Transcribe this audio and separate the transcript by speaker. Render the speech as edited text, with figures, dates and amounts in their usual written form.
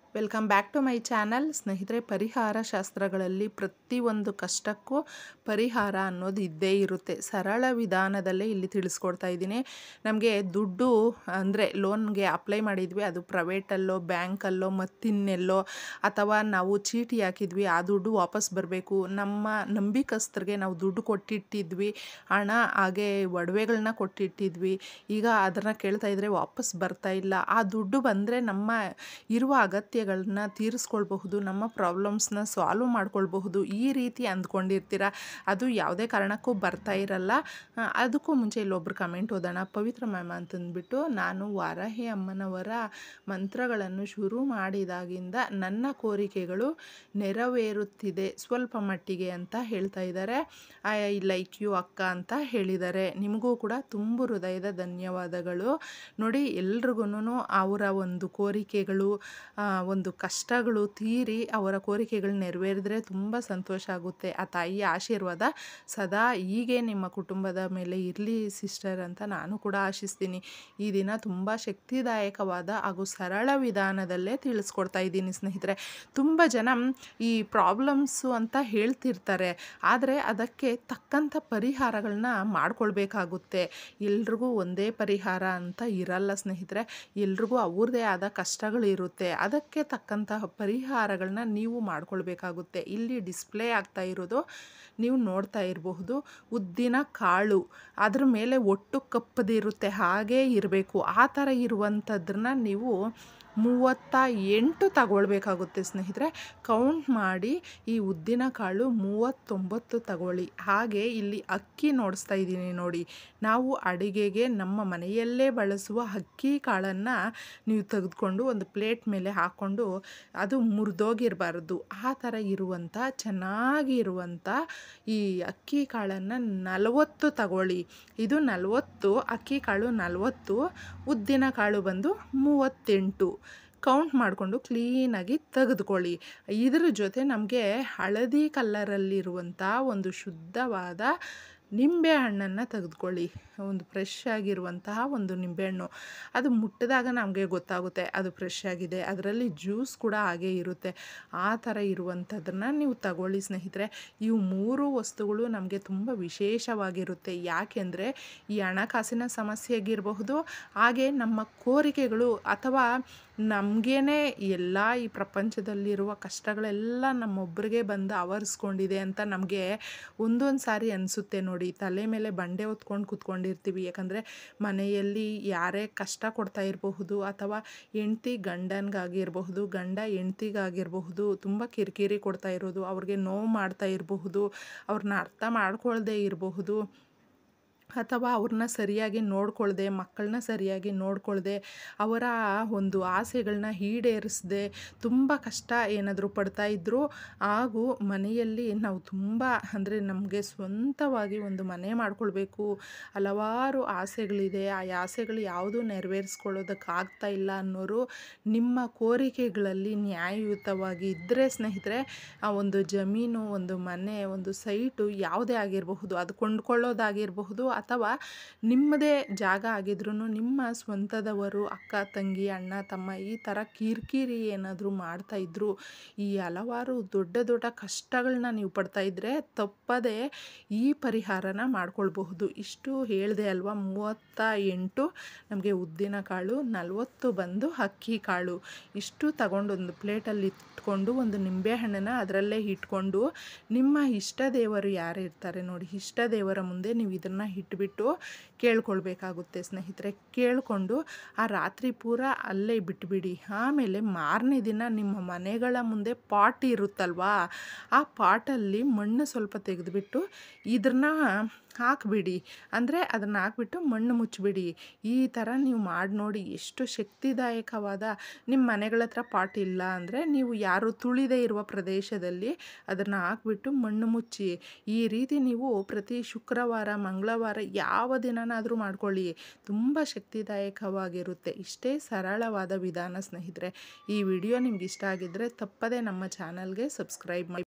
Speaker 1: Welcome back to my channel. ಸ್ನೇಹಿತರೆ, ಪರಿಹಾರ ಶಾಸ್ತ್ರಗಳಲ್ಲಿ ಪ್ರತಿಯೊಂದು ಕಷ್ಟಕ್ಕೂ ಪರಿಹಾರ ಅನ್ನೋದು ಇದ್ದೇ ಇರುತ್ತೆ. ಸರಳ ವಿಧಾನದಲ್ಲೇ ಇಲ್ಲಿ ತಿಳಿಸ್ಕೊಡ್ತಾ ಇದ್ದೀನಿ. ನಮಗೆ ದುಡ್ಡು ಅಂದರೆ ಲೋನ್ಗೆ ಅಪ್ಲೈ ಮಾಡಿದ್ವಿ, ಅದು ಪ್ರೈವೇಟಲ್ಲೋ ಬ್ಯಾಂಕಲ್ಲೋ ಮತ್ತಿನ್ನೆಲ್ಲೋ, ಅಥವಾ ನಾವು ಚೀಟಿ ಹಾಕಿದ್ವಿ, ಆ ದುಡ್ಡು ವಾಪಸ್ ಬರಬೇಕು. ನಮ್ಮ ನಂಬಿಕಸ್ಥರಿಗೆ ನಾವು ದುಡ್ಡು ಕೊಟ್ಟಿಟ್ಟಿದ್ವಿ, ಹಣ ಹಾಗೆ ಒಡವೆಗಳನ್ನ ಕೊಟ್ಟಿಟ್ಟಿದ್ವಿ. ಈಗ ಅದನ್ನು ಕೇಳ್ತಾ ಇದ್ದರೆ ವಾಪಸ್ ಬರ್ತಾ ಇಲ್ಲ. ಆ ದುಡ್ಡು ಬಂದರೆ ನಮ್ಮ ಇರುವ ಅಗತ್ಯಗಳನ್ನ ತೀರಿಸ್ಕೊಳ್ಬಹುದು, ನಮ್ಮ ಪ್ರಾಬ್ಲಮ್ಸ್ನ ಸಾಲ್ವ್ ಮಾಡ್ಕೊಳ್ಬಹುದು, ಈ ರೀತಿ ಅಂದ್ಕೊಂಡಿರ್ತೀರ. ಅದು ಯಾವುದೇ ಕಾರಣಕ್ಕೂ ಬರ್ತಾ ಇರಲ್ಲ. ಅದಕ್ಕೂ ಮುಂಚೆ ಇಲ್ಲೊಬ್ರು ಕಮೆಂಟ್ ಓದೋಣ. ಪವಿತ್ರ ಮ್ಯಾಮ್ ಅಂತಂದ್ಬಿಟ್ಟು, ನಾನು ವಾರಾಹಿ ಅಮ್ಮನವರ ಮಂತ್ರಗಳನ್ನು ಶುರು ಮಾಡಿದಾಗಿಂದ ನನ್ನ ಕೋರಿಕೆಗಳು ನೆರವೇರುತ್ತಿದೆ ಸ್ವಲ್ಪ ಮಟ್ಟಿಗೆ ಅಂತ ಹೇಳ್ತಾ ಇದ್ದಾರೆ. ಐ ಲೈಕ್ ಯು ಅಕ್ಕ ಅಂತ ಹೇಳಿದ್ದಾರೆ. ನಿಮಗೂ ಕೂಡ ತುಂಬ ಹೃದಯದ ಧನ್ಯವಾದಗಳು. ನೋಡಿ, ಎಲ್ರಿಗೂ ಅವರ ಒಂದು ಕೋರಿಕೆಗಳು, ಒಂದು ಕಷ್ಟಗಳು ತೀರಿ ಅವರ ಕೋರಿಕೆಗಳು ನೆರವೇರಿದ್ರೆ ತುಂಬ ಸಂತೋಷ ಆಗುತ್ತೆ. ಆ ತಾಯಿಯ ಆಶೀರ್ವಾದ ಸದಾ ಹೀಗೆ ನಿಮ್ಮ ಕುಟುಂಬದ ಮೇಲೆ ಇರಲಿ ಸಿಸ್ಟರ್ ಅಂತ ನಾನು ಕೂಡ ಆಶಿಸ್ತೀನಿ. ಈ ದಿನ ತುಂಬ ಶಕ್ತಿದಾಯಕವಾದ ಹಾಗೂ ಸರಳ ವಿಧಾನದಲ್ಲೇ ತಿಳಿಸ್ಕೊಡ್ತಾ ಇದ್ದೀನಿ ಸ್ನೇಹಿತರೆ. ತುಂಬ ಜನ ಈ ಪ್ರಾಬ್ಲಮ್ಸು ಅಂತ ಹೇಳ್ತಿರ್ತಾರೆ, ಆದರೆ ಅದಕ್ಕೆ ತಕ್ಕಂಥ ಪರಿಹಾರಗಳನ್ನ ಮಾಡ್ಕೊಳ್ಬೇಕಾಗುತ್ತೆ. ಎಲ್ರಿಗೂ ಒಂದೇ ಪರಿಹಾರ ಅಂತ ಇರಲ್ಲ ಸ್ನೇಹಿತರೆ. ಎಲ್ರಿಗೂ ಅವ್ರದ್ದೇ ಆದ ಕಷ್ಟಗಳಿರುತ್ತೆ. ಅದಕ್ಕೆ ತಕ್ಕಂತಹ ಪರಿಹಾರಗಳನ್ನ ನೀವು ಮಾಡ್ಕೊಳ್ಬೇಕಾಗುತ್ತೆ. ಇಲ್ಲಿ ಡಿಸ್ಪ್ಲೇ ಆಗ್ತಾ ಇರೋದು ನೀವು ನೋಡ್ತಾ ಇರಬಹುದು. ಉದ್ದಿನ ಕಾಳು ಅದ್ರ ಮೇಲೆ ಒಟ್ಟು ಕಪ್ಪದಿರುತ್ತೆ, ಹಾಗೇ ಇರಬೇಕು. ಆ ಥರ ಇರುವಂಥದ್ದನ್ನ ನೀವು 38 ತಗೊಳ್ಬೇಕಾಗುತ್ತೆ ಸ್ನೇಹಿತರೆ. ಕೌಂಟ್ ಮಾಡಿ ಈ ಉದ್ದಿನ ಕಾಳು 39 ತಗೊಳ್ಳಿ. ಹಾಗೆ ಇಲ್ಲಿ ಅಕ್ಕಿ ನೋಡಿಸ್ತಾ ಇದ್ದೀನಿ ನೋಡಿ. ನಾವು ಅಡುಗೆಗೆ ನಮ್ಮ ಮನೆಯಲ್ಲೇ ಬಳಸುವ ಅಕ್ಕಿ ಕಾಳನ್ನು ನೀವು ತೆಗೆದುಕೊಂಡು ಒಂದು ಪ್ಲೇಟ್ ಮೇಲೆ ಹಾಕ್ಕೊಂಡು, ಅದು ಮುರಿದೋಗಿರಬಾರ್ದು, ಆ ಥರ ಇರುವಂಥ ಚೆನ್ನಾಗಿರುವಂಥ ಈ ಅಕ್ಕಿ ಕಾಳನ್ನು 40 ತಗೊಳ್ಳಿ. ಇದು 40, ಅಕ್ಕಿ ಕಾಳು 40, ಉದ್ದಿನ ಕಾಳು ಬಂದು 38. ಕೌಂಟ್ ಮಾಡಿಕೊಂಡು ಕ್ಲೀನಾಗಿ ತೆಗೆದುಕೊಳ್ಳಿ. ಇದ್ರ ಜೊತೆ ನಮಗೆ ಹಳದಿ ಕಲ್ಲರಲ್ಲಿರುವಂಥ ಒಂದು ಶುದ್ಧವಾದ ನಿಂಬೆ ಹಣ್ಣನ್ನು ತೆಗೆದುಕೊಳ್ಳಿ. ಒಂದು ಫ್ರೆಶ್ ಆಗಿರುವಂತಹ ಒಂದು ನಿಂಬೆಹಣ್ಣು, ಅದು ಮುಟ್ಟಿದಾಗ ನಮಗೆ ಗೊತ್ತಾಗುತ್ತೆ ಅದು ಫ್ರೆಶ್ ಆಗಿದೆ. ಅದರಲ್ಲಿ ಜ್ಯೂಸ್ ಕೂಡ ಹಾಗೇ ಇರುತ್ತೆ. ಆ ಥರ ಇರುವಂಥದ್ದನ್ನು ನೀವು ತಗೊಳ್ಳಿ ಸ್ನೇಹಿತರೆ. ಇವು 3 ವಸ್ತುಗಳು ನಮಗೆ ತುಂಬ ವಿಶೇಷವಾಗಿರುತ್ತೆ. ಯಾಕೆಂದರೆ ಈ ಹಣಕಾಸಿನ ಸಮಸ್ಯೆಗಿರಬಹುದು, ಹಾಗೆ ನಮ್ಮ ಕೋರಿಕೆಗಳು, ಅಥವಾ ನಮಗೇನೆ ಎಲ್ಲ ಈ ಪ್ರಪಂಚದಲ್ಲಿರುವ ಕಷ್ಟಗಳೆಲ್ಲ ನಮ್ಮೊಬ್ಬರಿಗೆ ಬಂದು ಆವರಿಸ್ಕೊಂಡಿದೆ ಅಂತ ನಮಗೆ ಒಂದೊಂದು ಸಾರಿ ಅನಿಸುತ್ತೆ ನೋಡಿ. ತಲೆ ಮೇಲೆ ಬಂಡೆ ಹೊತ್ಕೊಂಡು ಕೂತ್ಕೊಂಡಿರ್ತೀವಿ. ಯಾಕಂದರೆ ಮನೆಯಲ್ಲಿ ಯಾರೇ ಕಷ್ಟ ಕೊಡ್ತಾ ಇರಬಹುದು, ಅಥವಾ ಹೆಂಡ್ತಿ ಗಂಡನಿಗಾಗಿರಬಹುದು, ಗಂಡ ಹೆಂಡ್ತಿಗಾಗಿರಬಹುದು, ತುಂಬ ಕಿರಿಕಿರಿ ಕೊಡ್ತಾ ಇರೋದು, ಅವ್ರಿಗೆ ನೋವು ಮಾಡ್ತಾ ಇರಬಹುದು, ಅವ್ರನ್ನ ಅರ್ಥ ಮಾಡ್ಕೊಳ್ದೇ ಇರಬಹುದು, ಅಥವಾ ಅವ್ರನ್ನ ಸರಿಯಾಗಿ ನೋಡ್ಕೊಳ್ದೆ, ಮಕ್ಕಳನ್ನ ಸರಿಯಾಗಿ ನೋಡ್ಕೊಳ್ದೆ, ಅವರ ಒಂದು ಆಸೆಗಳನ್ನ ಈಡೇರಿಸದೆ ತುಂಬ ಕಷ್ಟ ಏನಾದರೂ ಪಡ್ತಾ ಇದ್ದರು. ಹಾಗೂ ಮನೆಯಲ್ಲಿ ನಾವು ತುಂಬ ಅಂದರೆ ನಮಗೆ ಸ್ವಂತವಾಗಿ ಒಂದು ಮನೆ ಮಾಡ್ಕೊಳ್ಬೇಕು, ಹಲವಾರು ಆಸೆಗಳಿದೆ, ಆ ಆಸೆಗಳು ಯಾವುದೂ ನೆರವೇರಿಸ್ಕೊಳ್ಳೋದಕ್ಕಾಗ್ತಾ ಇಲ್ಲ ಅನ್ನೋರು ನಿಮ್ಮ ಕೋರಿಕೆಗಳಲ್ಲಿ ನ್ಯಾಯಯುತವಾಗಿ ಇದ್ದರೆ ಸ್ನೇಹಿತರೆ, ಆ ಒಂದು ಜಮೀನು, ಒಂದು ಮನೆ, ಒಂದು ಸೈಟು ಯಾವುದೇ ಆಗಿರಬಹುದು, ಅದು ಕೊಂಡ್ಕೊಳ್ಳೋದಾಗಿರಬಹುದು, ಅಥವಾ ನಿಮ್ಮದೇ ಜಾಗ ಆಗಿದ್ರೂ ನಿಮ್ಮ ಸ್ವಂತದವರು, ಅಕ್ಕ ತಂಗಿ, ಅಣ್ಣ ತಮ್ಮ, ಈ ಥರ ಕಿರಿಕಿರಿ ಏನಾದರೂ ಮಾಡ್ತಾಯಿದ್ರು, ಈ ಹಲವಾರು ದೊಡ್ಡ ದೊಡ್ಡ ಕಷ್ಟಗಳನ್ನ ನೀವು ಪಡ್ತಾ ಇದ್ದರೆ ತಪ್ಪದೆ ಈ ಪರಿಹಾರನ ಮಾಡ್ಕೊಳ್ಬಹುದು. ಇಷ್ಟು ಹೇಳಿದೆ ಅಲ್ವಾ. 38 ನಮಗೆ ಉದ್ದಿನ ಕಾಳು, 40 ಬಂದು ಅಕ್ಕಿ ಕಾಳು. ಇಷ್ಟು ತಗೊಂಡು ಒಂದು ಪ್ಲೇಟಲ್ಲಿ ಇಟ್ಕೊಂಡು, ಒಂದು ನಿಂಬೆಹಣ್ಣನ್ನು ಅದರಲ್ಲೇ ಇಟ್ಕೊಂಡು, ನಿಮ್ಮ ಇಷ್ಟ ದೇವರು ಯಾರು ಇರ್ತಾರೆ ನೋಡಿ, ಇಷ್ಟ ದೇವರ ಮುಂದೆ ನೀವು ಇದನ್ನು ಇಟ್ಬಿಟ್ಟು ಕೇಳ್ಕೊಳ್ಬೇಕಾಗುತ್ತೆ ಸ್ನೇಹಿತರೆ. ಕೇಳಿಕೊಂಡು ಆ ರಾತ್ರಿ ಪೂರ ಅಲ್ಲೇ ಬಿಟ್ಬಿಡಿ. ಆಮೇಲೆ ಮಾರನೇ ದಿನ ನಿಮ್ಮ ಮನೆಗಳ ಮುಂದೆ ಪಾಟ್ ಇರುತ್ತಲ್ವಾ, ಆ ಪಾಟಲ್ಲಿ ಮಣ್ಣು ಸ್ವಲ್ಪ ತೆಗೆದುಬಿಟ್ಟು ಇದನ್ನು ಹಾಕಿಬಿಡಿ. ಅಂದರೆ ಅದನ್ನು ಹಾಕ್ಬಿಟ್ಟು ಮಣ್ಣು ಮುಚ್ಚಿಬಿಡಿ. ಈ ಥರ ನೀವು ಮಾಡಿ ನೋಡಿ. ಎಷ್ಟು ಶಕ್ತಿದಾಯಕವಾದ, ನಿಮ್ಮ ಮನೆಗಳ ಹತ್ರ ಪಾಟ್ ಇಲ್ಲ ಅಂದರೆ ನೀವು ಯಾರು ತುಳಿದೇ ಇರುವ ಪ್ರದೇಶದಲ್ಲಿ ಅದನ್ನು ಹಾಕ್ಬಿಟ್ಟು ಮಣ್ಣು ಮುಚ್ಚಿ. ಈ ರೀತಿ ನೀವು ಪ್ರತಿ ಶುಕ್ರವಾರ, ಮಂಗಳವಾರ, ಯಾವ ದಿನನಾದರೂ ಮಾಡ್ಕೊಳ್ಳಿ. ತುಂಬ ಶಕ್ತಿದಾಯಕವಾಗಿರುತ್ತೆ. ಇಷ್ಟೇ ಸರಳವಾದ ವಿಧಾನ ಸ್ನೇಹಿತರೆ. ಈ ವಿಡಿಯೋ ನಿಮ್ಗೆ ಇಷ್ಟ ಆಗಿದ್ದರೆ ತಪ್ಪದೇ ನಮ್ಮ ಚಾನಲ್ಗೆ ಸಬ್ಸ್ಕ್ರೈಬ್ ಮಾಡಿ.